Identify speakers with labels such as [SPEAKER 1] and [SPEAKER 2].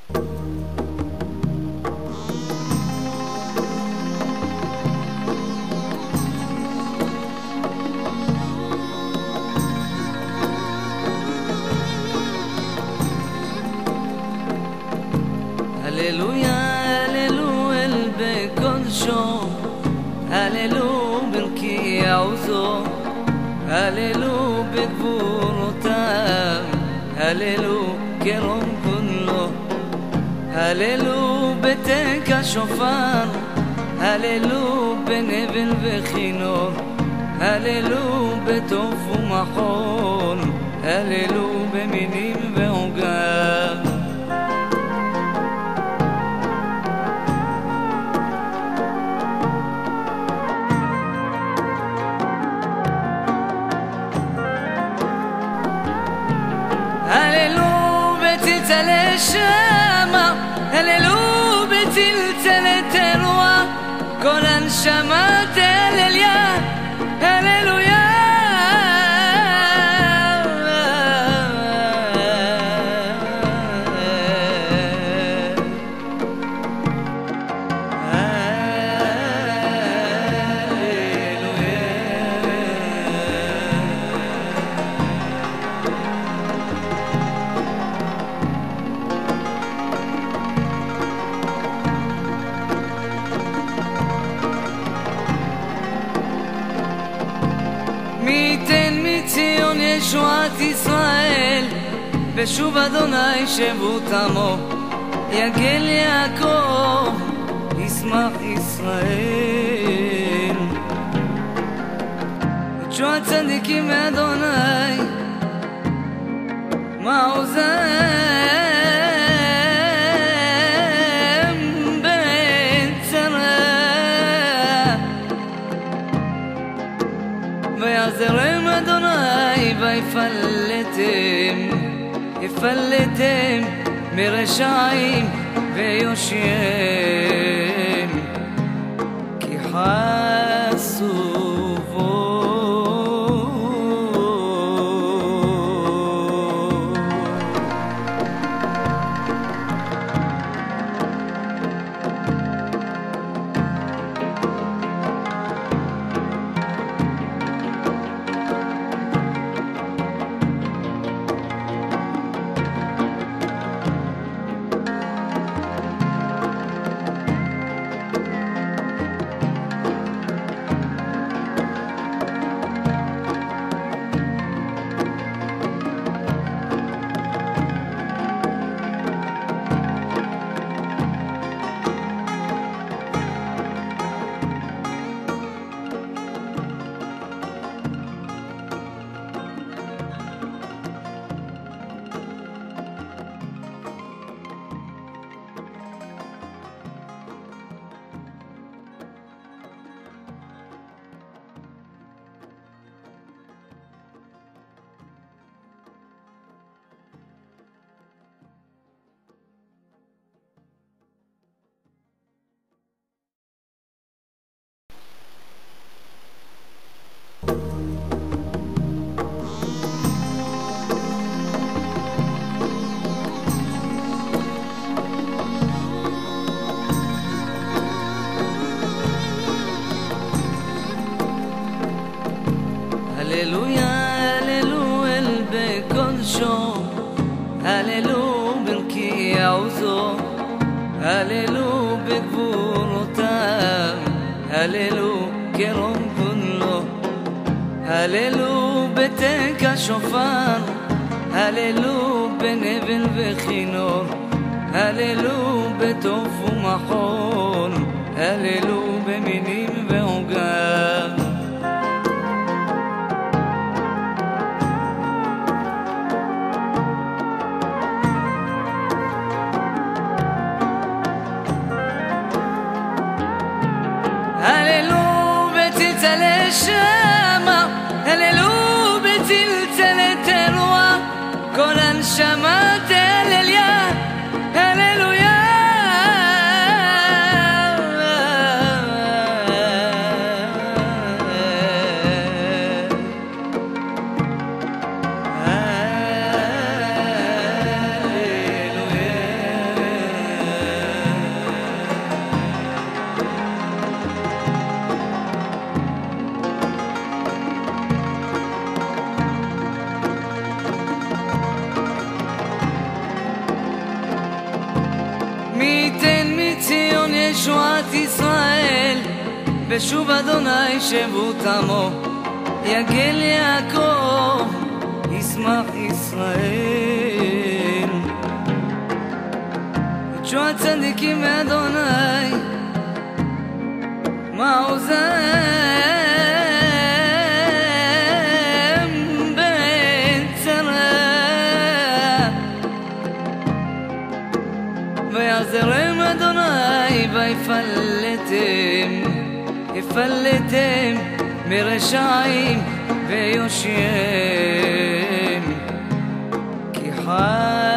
[SPEAKER 1] הללויה, הללו אל בקודשו, הללו ברכי עוזו, הללו בגבורותיו, הללו כרום כולו, הללו בתק השופר, הללו בנבל וכינור, הללו בטוף ומחול, הללו במינים ועוגב. הללו בצלצל שמה, הללו בצלצל תרועה, כל הנשמה תהלליה, הללויה. מי ייתן מציון ישועת ישראל, ושוב אדוני שבות עמו, יגל יעקב ישמח ישראל. ישועת צדיקים מאדוני מעוזם בצרה, ויעזרם אדוני ויפלטם, יפלטם מרשעים ויושיעם, כי חסו בו. הללויה, הללו אל בקודשו, הללו ברכי עוזו, הללו בגבורותיו, הללו כרום כולו, הללו בתק השופר, הללו בנבל וכינור, הללו בטוף ומחול, הללו במינים ועוגב. הללו בצלצל שמה, הללו בצלצל תרועה, כל הנשמה תהלליה, הללויה. מי ייתן מציון ישועת ישראל, ושוב אדוני שבות עמו, יגל יעקב ישמח ישראל. ותשועת צדיקים מאדוני מעוזם בצרה, ויעזרם אדוני ויפלטם מרשעים ויושיעם, כי חי